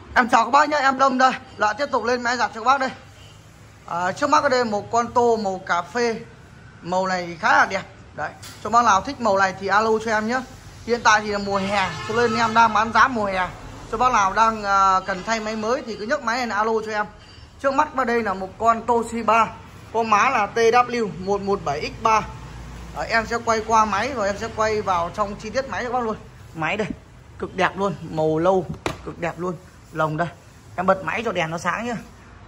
Em chào các bác nhé, em Lâm đây. Lại tiếp tục lên máy giặt cho các bác đây. Trước mắt ở đây một con tô màu cà phê. Màu này khá là đẹp. Đấy, cho bác nào thích màu này thì alo cho em nhé. Hiện tại thì là mùa hè, cho nên em đang bán giá mùa hè. Cho bác nào đang cần thay máy mới thì cứ nhấc máy này là alo cho em. Trước mắt vào đây là một con Toshiba, con má là TW117X3. Em sẽ quay qua máy rồi em sẽ quay vào trong chi tiết máy cho các bác luôn. Máy đây, cực đẹp luôn, màu lâu, cực đẹp luôn. Lồng đây, em bật máy cho đèn nó sáng nhá.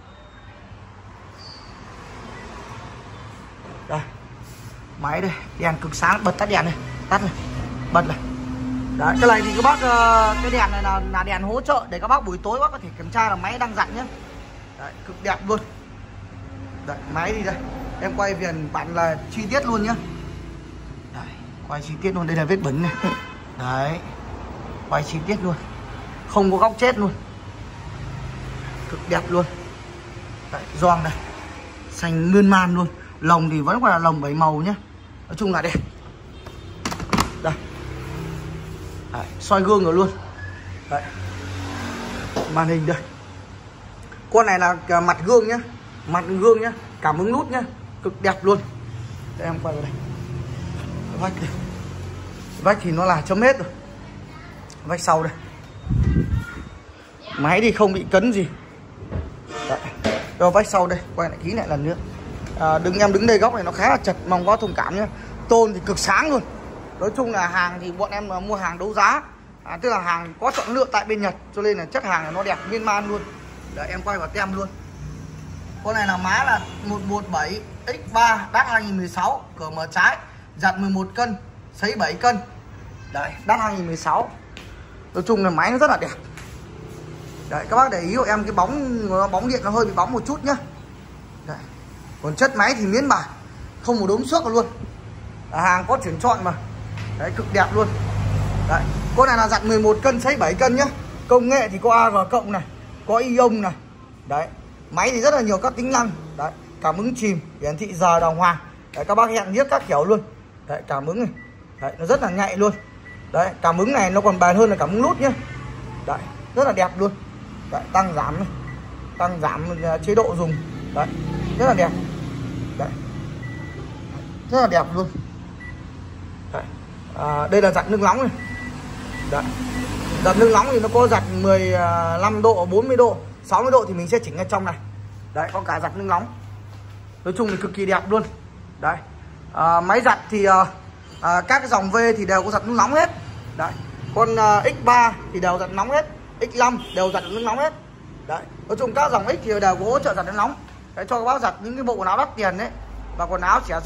Đây, máy đây, đèn cực sáng, bật tắt đèn này, tắt này, bật này. Đấy, cái này thì các bác, cái đèn này là đèn hỗ trợ để các bác buổi tối bác có thể kiểm tra là máy đang dặn nhé. Đấy, cực đẹp luôn. Đấy, máy đi đây, em quay viền bạn là chi tiết luôn nhá. Đấy, quay chi tiết luôn, đây là vết bẩn này. Đấy, quay chi tiết luôn, không có góc chết luôn, cực đẹp luôn. Đấy, gioăng này, xanh mơn man luôn. Lồng thì vẫn còn là lồng 7 màu nhé. Nói chung là đẹp. Đây. Đấy, soi gương rồi luôn. Đấy. Màn hình đây. Con này là mặt gương nhá. Mặt gương nhá, cảm ứng nút nhá, cực đẹp luôn. Để em quay vào đây. Vách đây. Vách thì nó là chấm hết rồi. Vách sau đây. Máy thì không bị cấn gì. Đấy. Cho vách sau đây, quay lại kỹ lại lần nữa. Em đứng đây góc này nó khá là chật, mong có thông cảm nhé. Tôn thì cực sáng luôn. Nói chung là hàng thì bọn em mua hàng đấu giá, tức là hàng có chọn lựa tại bên Nhật, cho nên là chất hàng là nó đẹp miên man luôn. Để em quay vào tem luôn. Con này là má là 117X3 đắt 2016, cửa mở trái, giặt 11 cân, sấy 7 cân. Đấy, đắt 2016. Nói chung là máy nó rất là đẹp. Đấy, các bác để ý của em cái bóng điện nó hơi bị bóng một chút nhá. Đấy. Còn chất máy thì miến bản, không một đốm xước luôn. Hàng có chuyển chọn mà. Đấy, cực đẹp luôn. Đấy, con này là giặt 11 cân sấy 7 cân nhá. Công nghệ thì có AG cộng này, có ion này. Đấy, máy thì rất là nhiều các tính năng. Đấy, cảm ứng chìm, hiển thị giờ đàng hoàng. Đấy, các bác hẹn viết các kiểu luôn. Đấy, cảm ứng này. Đấy, nó rất là nhạy luôn. Đấy, cảm ứng này nó còn bền hơn là cảm ứng nút nhá. Đấy, rất là đẹp luôn. Đấy, tăng giảm này. Tăng giảm chế độ dùng. Đấy, rất là đẹp. Đấy, rất là đẹp luôn. Đấy. Đây là giặt nước nóng này. Đấy. Giặt nước nóng thì nó có giặt 15 độ, 40 độ, 60 độ thì mình sẽ chỉnh ở trong này. Đấy, có cả giặt nước nóng. Nói chung thì cực kỳ đẹp luôn. Đấy. Máy giặt thì các cái dòng V thì đều có giặt nước nóng hết. Đấy. Con X3 thì đều giặt nóng hết, X5 đều giặt nước nóng hết. Đấy. Nói chung các dòng X thì đều có hỗ trợ giặt nước nóng. Đấy, cho các bác giặt những cái bộ quần áo đắt tiền đấy, và quần áo trẻ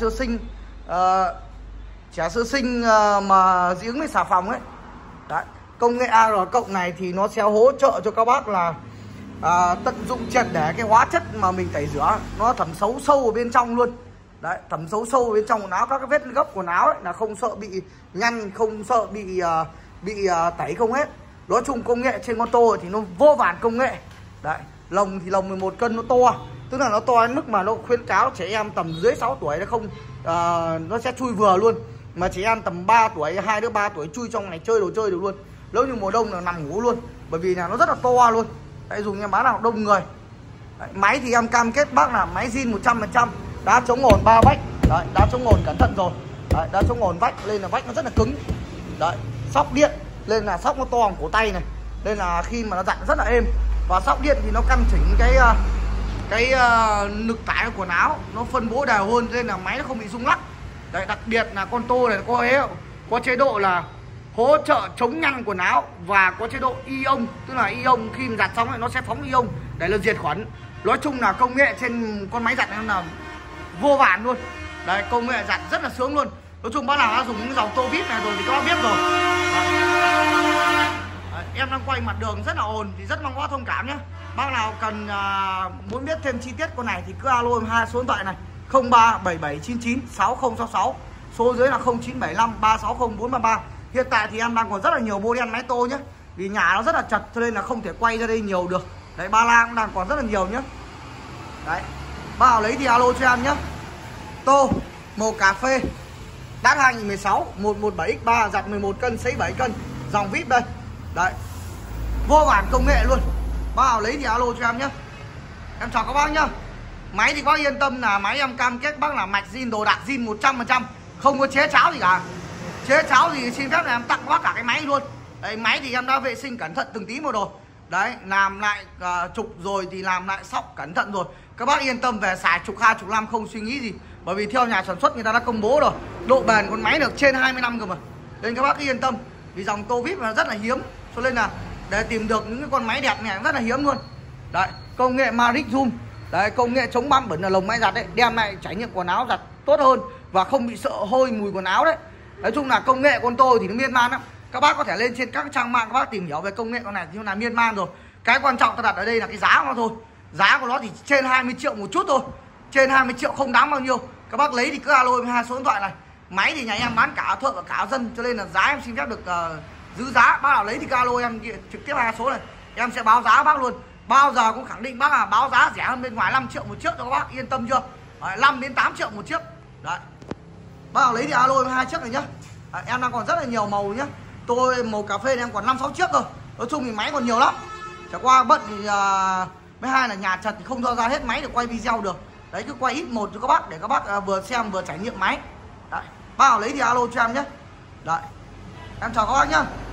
sơ sinh, mà dị ứng với xà phòng ấy. Đấy, công nghệ AG cộng này thì nó sẽ hỗ trợ cho các bác là tận dụng triệt để cái hóa chất mà mình tẩy rửa, nó thẩm thấu sâu ở bên trong luôn. Đấy, thẩm thấu sâu ở bên trong quần áo, các cái vết gốc quần áo ấy là không sợ bị nhăn, không sợ bị tẩy không hết. Nói chung công nghệ trên con tô thì nó vô vàn công nghệ. Đấy, lồng thì lồng 11 cân nó to, tức là nó to đến mức mà nó khuyến cáo trẻ em tầm dưới 6 tuổi nó không nó sẽ chui vừa luôn. Mà trẻ em tầm 3 tuổi, 2 đứa 3 tuổi chui trong này chơi đồ chơi được luôn. Nếu như mùa đông là nằm ngủ luôn, bởi vì là nó rất là to luôn. Đấy, dùng em bán nào đông người. Đấy, máy thì em cam kết bác là máy zin 100%, đá chống ồn 3 vách. Đấy, đá chống ồn cẩn thận rồi. Đấy, đá chống ồn vách lên là vách nó rất là cứng. Đấy, sóc điện lên là sóc nó to bằng cổ tay này, nên là khi mà nó dặn rất là êm. Và sóc điện thì nó căn chỉnh cái lực tải của quần áo, nó phân bố đều hơn, nên là máy nó không bị rung lắc. Đấy, đặc biệt là con tô này có chế độ là hỗ trợ chống nhăn quần áo, và có chế độ ion, tức là ion khi mà giặt xong thì nó sẽ phóng ion để là diệt khuẩn. Nói chung là công nghệ trên con máy giặt nó là vô vàn luôn. Đấy, công nghệ giặt rất là sướng luôn. Nói chung bác nào đã dùng những dòng tô vít này rồi thì các bác biết rồi. Đấy, em đang quay mặt đường rất là ồn thì rất mong có thông cảm nhé. Bác nào cần muốn biết thêm chi tiết con này thì cứ alo em hai số điện thoại này: 0377996066, số dưới là 0975360433. Hiện tại thì em đang còn rất là nhiều model máy tô nhé, vì nhà nó rất là chật cho nên là không thể quay ra đây nhiều được. Đấy, ba la cũng đang còn rất là nhiều nhé. Đấy, bác nào lấy thì alo cho em nhé. Tô màu cà phê, đắt 2016, 117X3, giặt 11 cân, sấy 7 cân, dòng VIP đây. Đấy, vô vàn công nghệ luôn. Bác nào lấy thì alo cho em nhé. Em chào các bác nhá. Máy thì bác yên tâm là máy em cam kết bác là mạch zin, đồ đạc zin 100%, không có chế cháo gì cả. Chế cháo thì xin phép là em tặng bác cả cái máy luôn. Đấy, máy thì em đã vệ sinh cẩn thận từng tí một rồi. Đấy, làm lại trục rồi thì làm lại sóc cẩn thận rồi. Các bác yên tâm về xài trục 2, trục 5 không suy nghĩ gì. Bởi vì theo nhà sản xuất người ta đã công bố rồi, độ bền con máy được trên 20 năm cơ mà. Nên các bác yên tâm. Vì dòng tô vip là rất là hiếm, cho nên là để tìm được những cái con máy đẹp này rất là hiếm luôn. Đấy, công nghệ Magic Zoom. Đấy, công nghệ chống bám bẩn ở lồng máy giặt đấy, đem lại trải nghiệm quần áo giặt tốt hơn và không bị sợ hôi mùi quần áo đấy. Nói chung là công nghệ con tôi thì nó miên man lắm. Các bác có thể lên trên các trang mạng các bác tìm hiểu về công nghệ con này, nhưng là miên man rồi. Cái quan trọng ta đặt ở đây là cái giá của nó thôi. Giá của nó thì trên 20 triệu một chút thôi. Trên 20 triệu không đáng bao nhiêu. Các bác lấy thì cứ alo với 2 số điện thoại này. Máy thì nhà em bán cả thợ cả dân, cho nên là giá em xin phép được giữ giá. Bác nào lấy thì cứ alo em trực tiếp 2 số này, em sẽ báo giá bác luôn. Bao giờ cũng khẳng định bác là báo giá rẻ hơn bên ngoài 5 triệu một chiếc cho các bác, yên tâm chưa? Đấy, 5 đến 8 triệu một chiếc. Đấy. Bác nào lấy thì alo em 2 chiếc này nhá. Đấy, em đang còn rất là nhiều màu nhá. Tôi màu cà phê này em còn 5-6 chiếc rồi. Nói chung thì máy còn nhiều lắm. Chả qua bận thì mấy hai là nhà chật thì không cho ra hết máy để quay video được. Đấy, cứ quay ít một cho các bác để các bác vừa xem vừa trải nghiệm máy. Đấy. Bác nào lấy thì alo cho em nhé. Đấy. Em chào các bác nhá.